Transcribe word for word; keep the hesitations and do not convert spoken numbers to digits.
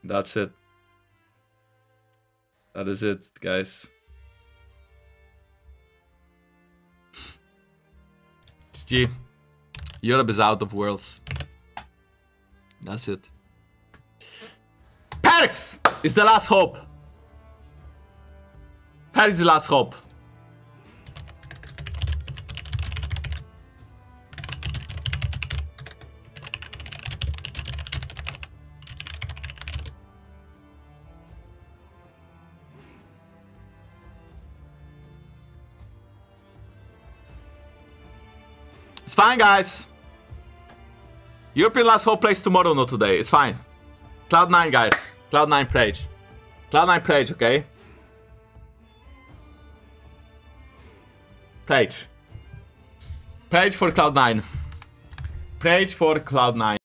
That's it. That is it, guys. G G. Europe is out of Worlds. That's it. Perks is the last hope. Perks is the last hope. It's fine, guys. European last hope plays tomorrow, not today. It's fine. Cloud nine, guys. Cloud nine pledge. Cloud nine pledge, okay? Pledge. Pledge for Cloud nine. Pledge for Cloud nine.